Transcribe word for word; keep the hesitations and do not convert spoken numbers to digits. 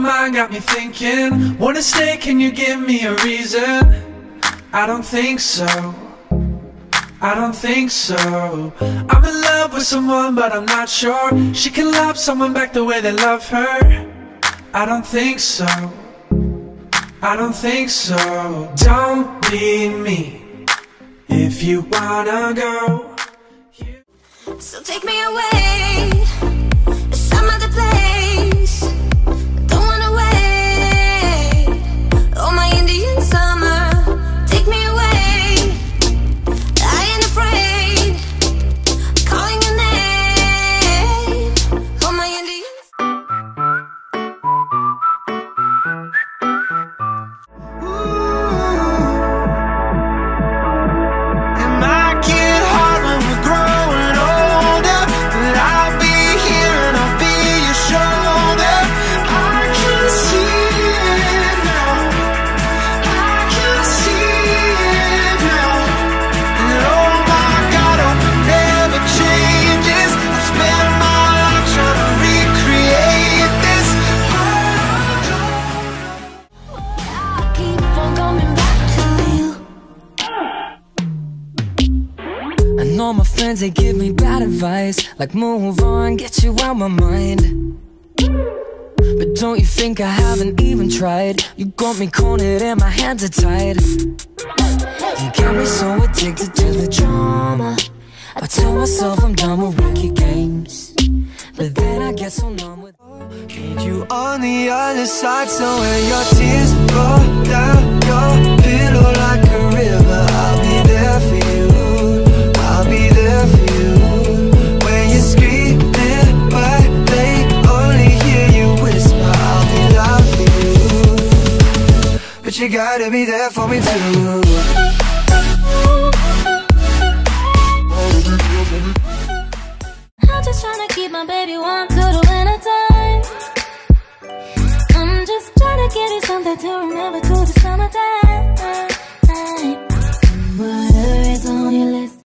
mind got me thinking. Wanna stay, can you give me a reason? I don't think so, I don't think so. I'm in love with someone but I'm not sure she can love someone back the way they love her. I don't think so, I don't think so. Don't be me if you wanna go. So take me away to some other place. Don't wanna wait. Oh, my Indian summer, take me away. I ain't afraid, calling your name. Oh, my Indian. All my friends, they give me bad advice, like move on, get you out my mind. But don't you think I haven't even tried? You got me cornered and my hands are tied. You get me so addicted to the drama. I tell myself I'm done with rookie games, but then I get so numb with. Need you on the other side, so when your tears roll down your pillow like a river, I'll be there for you, I'll be there for you. When you're screaming but they only hear you whisper, I'll be there for you. But you gotta be there for me too. I'm just tryna keep my baby warm through the winter time. I'm just tryna get you something to remember through the summertime.